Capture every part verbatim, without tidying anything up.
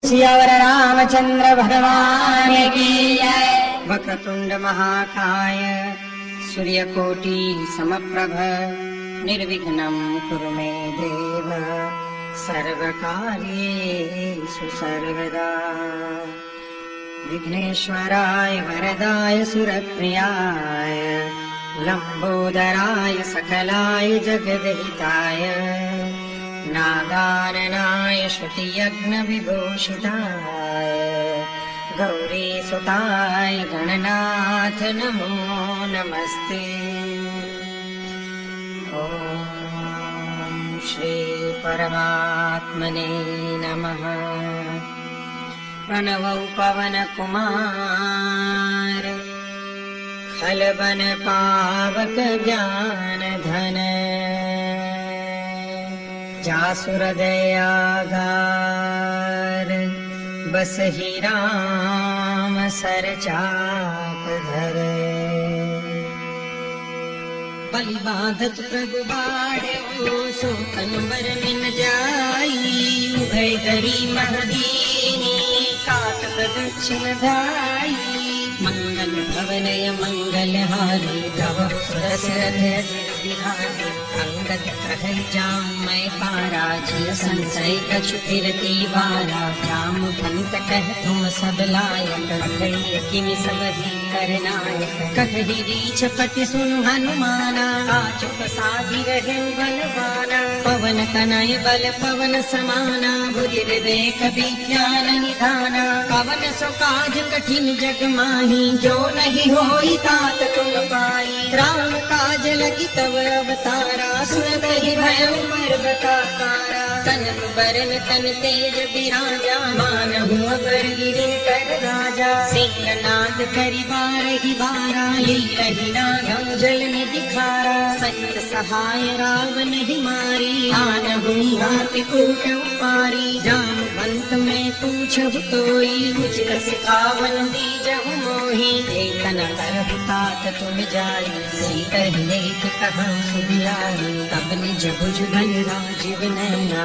सियावर रामचंद्र भगवान की जय। वक्रतुंड महाकाय सूर्यकोटि समप्रभ निर्विघ्नं कुरु मे देव सर्वकार्येषु सर्वदा। विघ्नेश्वराय वरदाय सुरप्रियाय लंबोदराय सकलाय जगद्हिताय नागाननाय श्रुतियज्ञ विभूषिताय गौरीसुताय गणनाथ नमो नमस्ते। ॐ श्री परमात्मने नमः। प्रणवौ पवन कुमार खलबन पावक ज्ञान धन जासुर दयागार बसहि राम सर चाप धर। बलि बाधत प्रभु बाढ़े सो तन बर मिन जाई उभय करी महदीनी सात प्रदक्षिण धाई। मंगल भवनय मंगल हारी द्रव सुरसरथ बिहारी अंगद कहै जाम मैं पारा जिय संशय कछु फिरती वारा। राम भंत कह तुम सब लायक कहै किमि सब ही करनायक। कहहि रीछ पति सुनु हनुमाना आचुक साधि रहे बलवाना। पवन तनय बल पवन समाना बुद्धि विवेक विज्ञान निधाना। पवन सो काज कठिन जग माही जो नहीं होई तात तुम पाई। राम काज लगी तव अवतारा सुनहि भयउ मर्दता तारा। तन बरन तन तेज बिराजा मानहु अबर गिरे कर राजा। सिंहनाद करि बारहि बारा लीलहि नागम जल निधि खारा। संत सहाय रावण ही मारी आनहु हाथि कूट पारी। जामवंत में पूछहु तोई उचित सिखावन दीजहु मोहि। तन करहु तात तुम जाई सीतहि लेख कहउँ सुधियाई। तब निज भुज बल राजीव नैना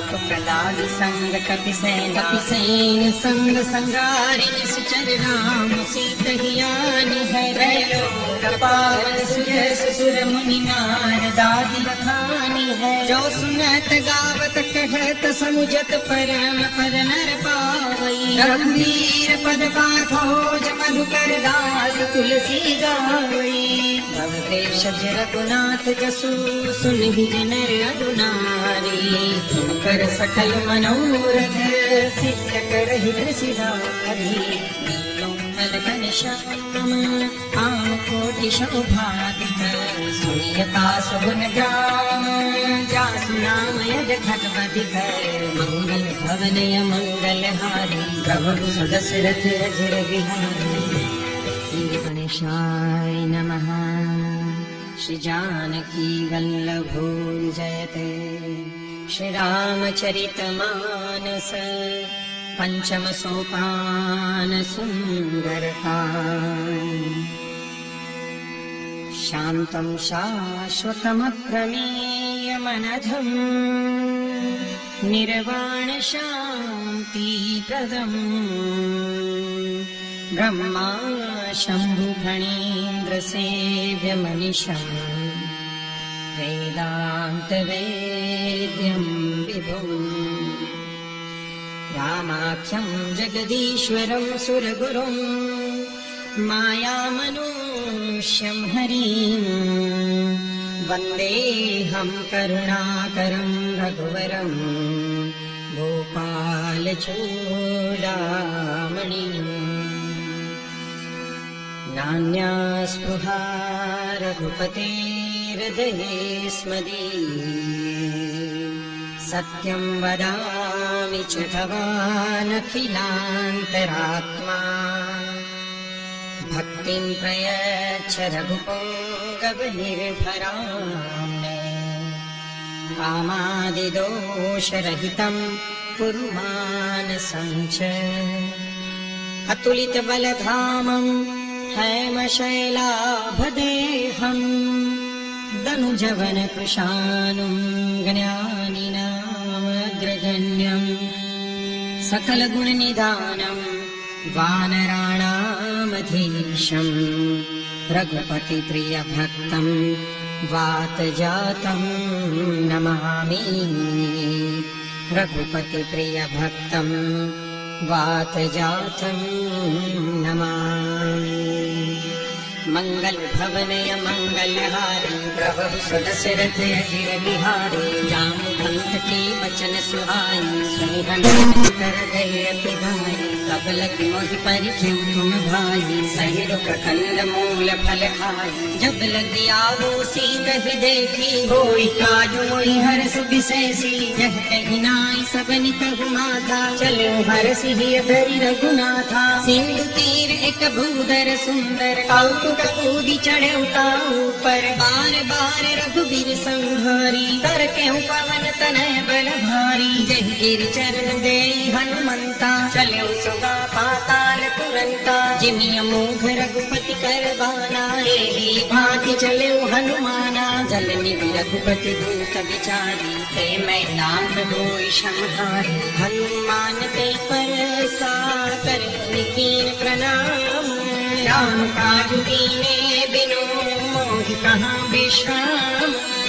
कलाल संग कपि सेना। कपि सेन संग संगारि निश्चर राम सीतहि आनि है। लोक पावन सुर सुर मुनि नारदादि बखानी है। जो सुनत गावत कहत समुझत परम पद नर पावई। रघुवीर पद पाथोज मधुकर दास तुलसी गावई। भवदेश रघुनाथ जसु सुनहि नर अदुनारी। कर सकल मनोरथ सिद्ध करहि सिधारी। नीलोत्पल घनश्याम आम कोटि शोभादिक। सुनियता सुगुन ग्राम जासु नाम यद खगवधिक। मंगल भवनय मंगल हारी प्रभु सुदशरथ अजर बिहारी। श्री गणेशाय नमः। श्री जानकी वल्लभो जयते। श्री रामचरित मानस पंचम सोपान सुंदरकांड। शांतं शाश्वतमप्रमेयमनघं निर्वाण शांति प्रदम्। ब्रह्मा शंभु फणीन्द्र सेव्य मनीषम्। वेदांत वेद्यं विभुम् रामाख्यं जगदीश्वरं सुरगुरुं। मायामनुष्यं हरिं वन्देऽहं करुणाकरं रघुवरं। गोपालचूडामणिम् नान्या स्पृहा रघुपतेर्हृदये स्मदीये। सत्यं वदामि च भवानखिलान्तरात्मा। भक्तिं प्रयच्छ रघुपुङ्गवनिर्भराम्। कामादिदोषरहितं कुरु मानसं च। अतुलितबलधामं हैमशैलाभदेहम्। दनुजवनकृशानुं ज्ञानिनामग्रगण्यम्। सकल गुण निधानम वानराणामधीशम रघुपति प्रिय भक्तम वात जातम नमामि। रघुपति प्रिय भक्तम वात जातम नमामि। मंगल भवनय मंगलहारी प्रभु सुदशरथ अजिर बिहारी राम भक्त के वचन सुहाई सुनि हनुमत कर गए अति भाई। कब लगी मोहि परिख्यम तुम भाई सहि रुख खंड मूल फल खाई। जब लगी आवो सीत देखी होई काज मोहि हर्ष विशेषी। यह कही नाई सबनि कहु माता चलो हर्षि हिय धरि रघुनाथा। सिंधु तीर एक भूधर सुंदर कौतुक कूदी चढ़े ऊपर। बार बार रघुबीर संहारी कर केहू पवन तनय बल भारी। जय गिर चरण दे हनुमंता चले सुगा पाताल तुरंता। जिमि अमोघ रघुपति कर बाना एही भांति चले हनुमाना। जल निधि रघुपति दूत विचारी ते मैं नाम होई संहारी। हनुमान ते परसा कर कीन प्रणाम। राम काज कीने बिनु मोहि कहाँ विश्राम।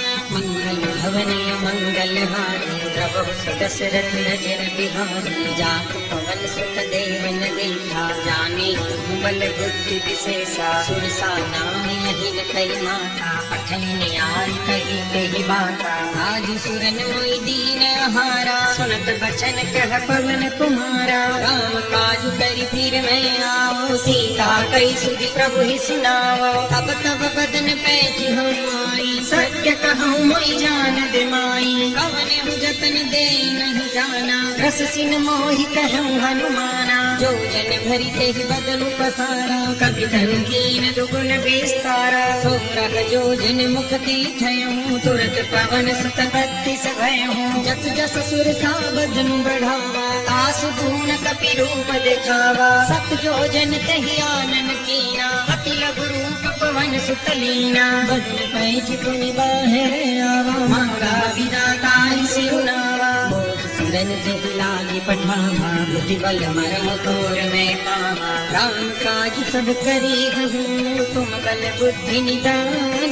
मंगल भवनय मंगलहारी प्रभु सुदशरथ अजिर बिहारी। जात पवन सुत देवन देखा जाने बल बुद्धि विशेषा। सुरसा नाम यहिन कई माता पठन न्याय कही कही बाता। आज सुरन मोहि दीन हारा सुनत बचन कह पवन कुमारा। राम काज करि फिर मैं आओ सीता कई सुधि प्रभु ही सुनाओ। तब तब बदन पैठ हम आई सत्य कहूँ मोहि जान दे माई। कवन जतन दे नहीं जाना रस सिन मोहि कहूँ हनुमाना। जो जन भरी ते बदन पसारा कभी धन कीन दुगुन विस्तारा। सोरह जो जन मुख तीर्थयूं तुरत पवन सुत बत्तीस भयऊं। जस जस सुर सा बदन बढ़ावा तासु गुण कपि रूप दिखावा। सत जो जन तहि आनन कीना अति लघु रूप पवन सुत लीना। बदन पैठ पुनि बाहर आवा मांगा विदाताई सिरुनावा। सुरन जहि लागी पठावा बुद्धि बल मरम तोर में पावा। राम काज सब करी हूँ तुम बल बुद्धि निदान।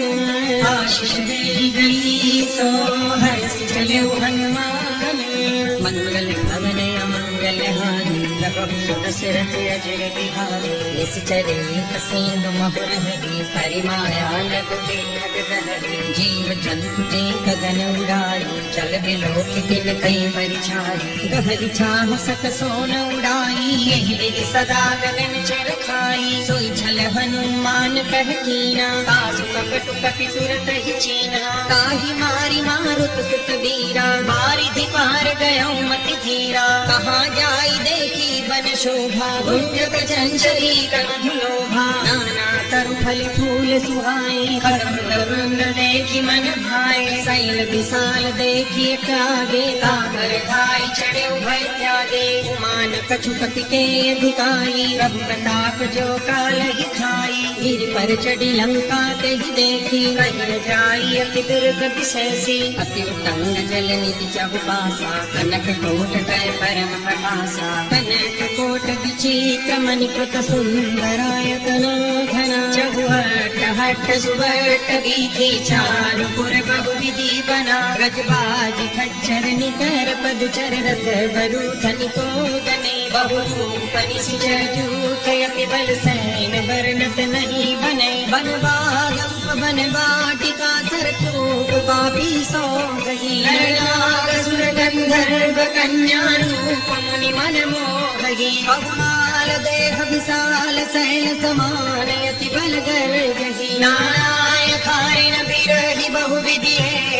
आशीष दे गई सो हर्ष चले हनुमान। मंगल भवनय मंगलहारी प्रभु सुदशरथ अजिर बिहारी। निश्चरे सिंधु महुर हरि परिमाया नगुति खगहरि। जीव जंतु ते गगन उड़ाई चल बिलोक दिन कई परिछाई। गहरी छाह सक सोन उड़ाई यही विधि सदा गगन चर खाई। सोई छल हनुमान कह कीना कासु कपट कपि तुरत ही चीना। ताहि मारी मारुत सुत बीरा बारिधि पार गयऊँ मति धीरा। कहाँ जाई देखी बन शोभा गुंजत चंचली कनधु लोभा। नाना तरु फल फूल सुहाए करम वृंद देखी मन भाए। शैल विशाल देखी कागे कागर धाई चढ़े उभय त्यागे। उमान कछु कपि के अधिकाई रघु प्रताप जो काल ही खाई। गिर पर चढ़ी लंका ते ही देखी कहीं जाई अति दुर्ग विशेषी। अति उतंग जल निधि चहुपासा कनक कोट कय परम प्रकाशा। कनक कोट विचित्र मणिकृत सुंदरायतन घना। चहुअट्ट हट्ट सुबट्ट वीथि चारु पुर बहु विधि बना। गजबाज खच्चर निकर पदचर रथ बरु धनिको गने। बहु रूप निश्चय जूथ अति बल सैन बरनत नहीं बने। बनवागम बन वाटिका सरतूप पापी सो गही। नरनाग सुर गंधर्व कन्या रूप मुनि मन मोहगी। बहुमाल देह विशाल शैल समान अति बल गर्जही। नाराय खारिन बिरहि बहु विधि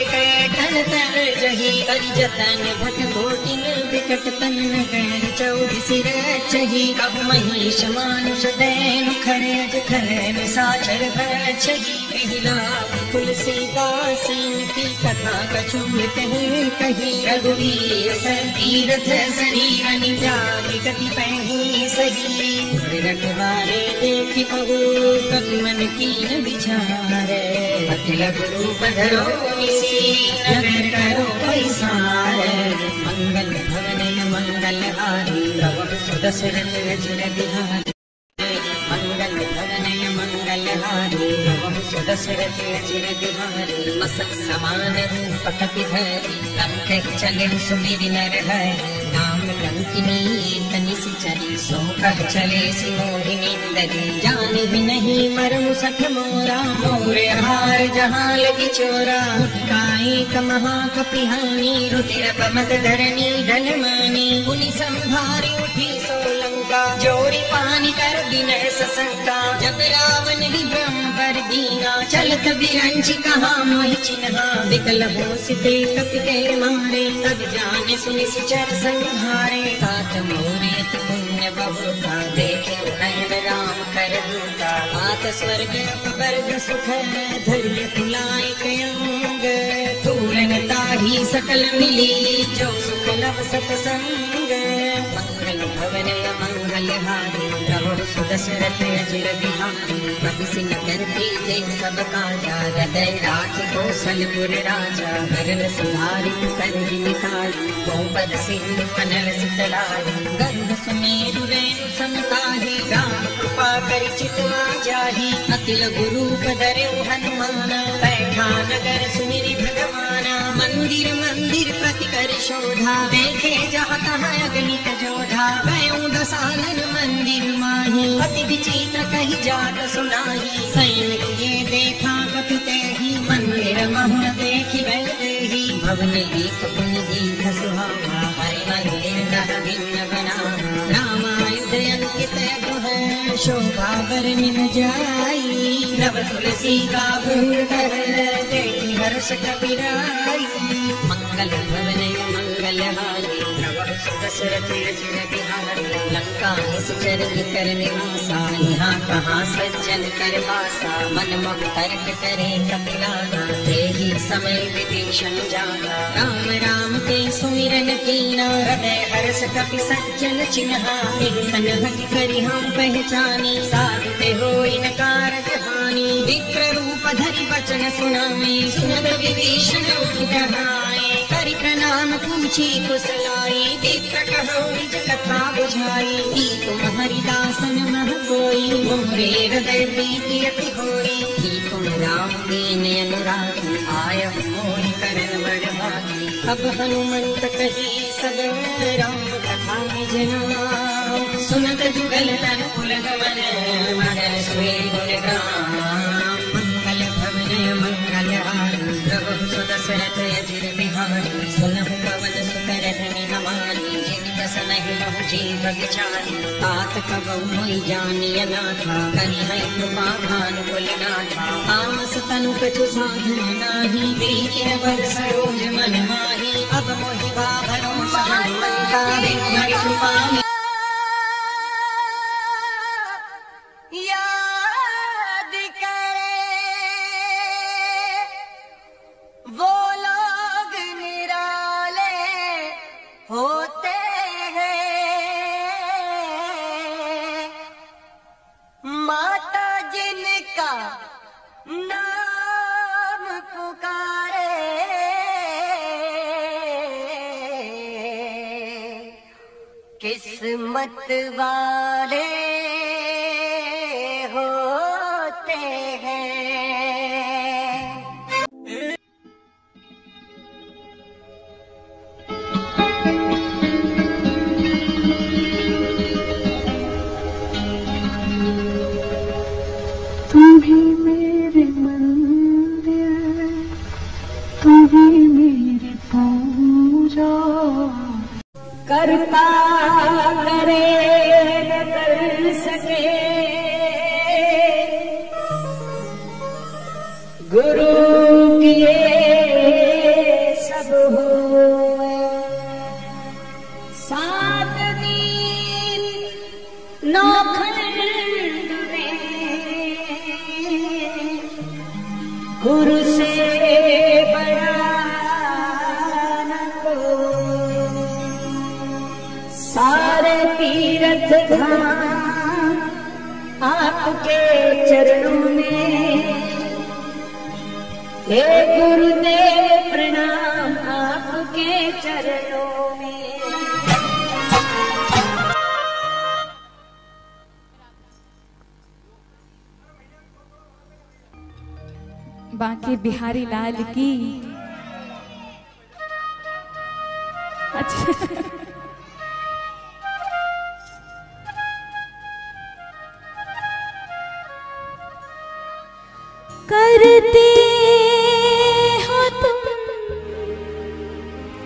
टन तर जही। करि जतन भट कोटि निर्विकट तन नगर चौबीसी रचही। कब महिष मानुष दैन खर अज खर निशाचर भक्षही। महिला तुलसीदासीन की कथा कछु कही कही। रघुवीर तीरथ शरीर निजाति गति पही सही। रखवारे देखि बहु कपि मन कीन विचारे। अति लघु रूप धरो निसी नगर करो पैसार। मंगल भवनय मंगल मंगलहारी प्रभु सुदशरथ अजिर बिहारी मंगल भवनय मंगलहारी प्रभु सुदशरथ अजिर बिहारी मसक समान रूप कपिधरी लंक चले सुमिरि नर हरि नाम लंकिनी तनि सिचरी सो कह चले सिमोहिनी दरी जाने भी नहीं मरु सख मोरा मोरे हार जहाँ लगी चोरा काई कमहा कपिहानी रुधिर पमत धरनी धन मानी पुनि संभारी उठी सोलंका जोरी पानी कर विनय सशंका जब रावण ही ब्रह्म पर दीना चलत बिरंची कहा मोहि चिन्हा विकल हो सिते कपिते मारे तब जाने सुनि सुचर संहारे तात मोरे अति पुण्य बहुता देखे नयन राम कर दूता आत स्वर्ग अपवर्ग सुख धैर्य तुलाय कयंग तूलन ताही सकल मिली जो सुख लव सतसंग मंगल भवनय मंगलहारी प्रभु सुदशरथ अजिर बिहारी प्रभु सिंह करती जय सब काजा हृदय राख कौशलपुर राजा भरन संहारी करहि निकाली गोपद सिंधु कनल सुतलाई गंध सुमेरु रेणु समताही राम कृपा करि चितवा जाहि अतिल गुरु पधरे हनुमाना बैठा नगर सुमिरि भगवाना मंदिर मंदिर प्रति कर शोधा देखे जहाँ तहाँ अगणित जोधा गयों दसानन मंदिर माही अति विचित्र कही जात सुनाही सैनिक ये देखा कपिते ही मंदिर महुन देखि बैदेही भवन एक पुण्य दीर्घ सुहावा हरि मंदिर नह भिन्न बनावा रामायुध अंकित है शोभा बरनि न जाई नव तुलसी का भृंग कर देखि हर्ष कपिराई मंगल भवनय मंगलहारी प्रभु सुदशरथ अजिर बिहारी लंका निश्चर कर निवासा यहाँ कहाँ सज्जन कर वासा मन मुख तर्क करे कपिलाना तेहि समय विभीषण जाना राम राम के सुमिरन कीना हृदय हर्ष कपि सज्जन चिन्हा सन भक्ति करि हम पहचानी साधते होई न कारज हानि विप्र रूप धरि वचन सुनामी सुनत विभीषण उठ डराए करि प्रणाम पूछी कुशलाई विप्र कहो निज कथा बुझाई की तुम हरिदासन मह कोई मोरे हृदय प्रीति अति होई की तुम राम दीन अनुरागी आय मोहि करन बड़ भागी अब हनुमंत कही सब राम कथा निज नाम सुनत जुगल तन कुल गमन मदन सुए गुण गाम मंगल भवनय मंगलहारी प्रभु सुदशरथ अजिर बिहारी सुनहु पवन सुत रजनी हमारी जीवित सनहि बहु जीव विचारी तात कबहु मोहि जानिय नाथा करि है कृपा भानु कुलनाथा तामस तनु कछु साधन नाही प्रीति न बल सरोज मन माही अब मोहि बाभरो हनुमंता बिनु कृपा किस्मत वाले होते हैं। तुम ही मेरे मंदिर, तुम ही मेरी पूजा, करता करे न कर सके गुरु किए सब हुए सात दिन नौखंड में गुरु से बड़ा न कोई सारे तीर्थ धाम आपके चरणों में हे गुरुदेव प्रणाम आपके चरणों में। बांके बिहारी लाल की। अच्छा करती